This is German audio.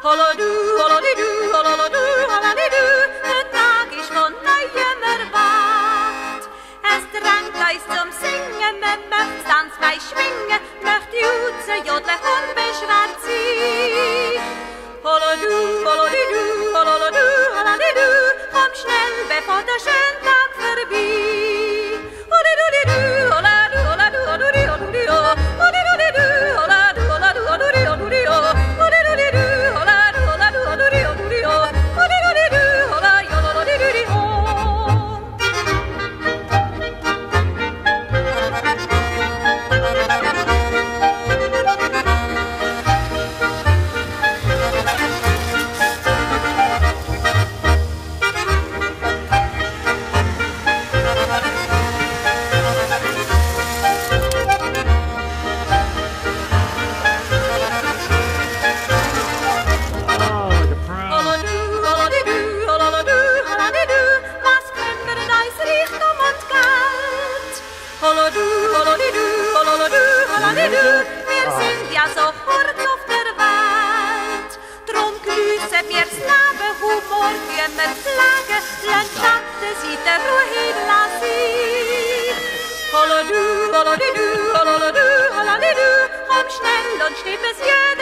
Holladu, holladidu, holladu, holladidu, der Tag ist von neuem erwacht. Es drängt uns zum Singen, man möcht Tanz bei Schwingen, möcht jutzen, jodeln und beschwert sie. Holladu, holladidu, holladu, holladidu, komm schnell, bevor der schöne Tag vorbei. Holladidu, holladu, holladu, holladu, holladu, holladidu, holladu, holladu, holladu, holladu, holladidu, holladu, holladu, holladu, holladu, holladidu, holladu, holladidu, ho. Wir sind ja so kurz auf der Welt, drum grüßen wir's Leben, Humor, wie wir pflegen, lernt Schatten, sie der Ruhe lassen. Holladu, holladidu, holladu, holladidu, komm schnell und stimm es jeder